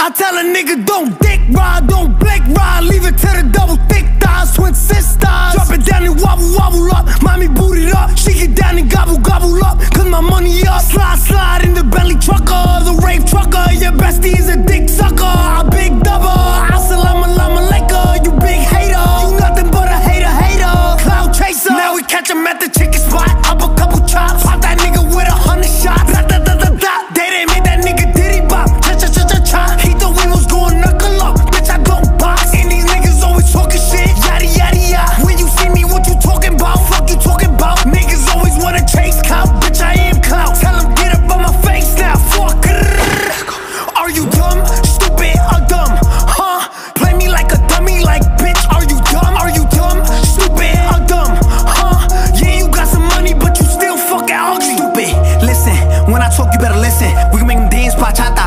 I tell a nigga don't dick ride, don't blink ride, leave it to the double thick thighs, twin sisters. Drop it down and wobble, wobble up, mommy boot it up, she get down and gobble, gobble up, cause my money up. Slide, slide in the Bentley trucker, the rave trucker, your bestie is a dick sucker, a big double. Assalamu alaikum, you big hater, you nothing but a hater, hater. Cloud chaser, now we catch him at the chicken spot, up a couple chops, pop that nigga with 100 shots. Da da da da da, they didn't make that nigga diddy bop, cha cha cha cha cha. He thought we was going knuckle up, bitch I don't box. And these niggas always talking shit, yada yada yada. When you see me, what you talking about? Fuck you talking about? Niggas always wanna chase clout, bitch I am clout. Tell him get up on my face now, fuck. Are you dumb, stupid, or dumb? Huh? Play me like a dummy, like bitch. Are you dumb? Are you dumb, stupid, or dumb? Huh? Yeah, you got some money, but you still fucking ugly. Stupid, listen. When I talk, you better listen. We can make them dance, pa cha.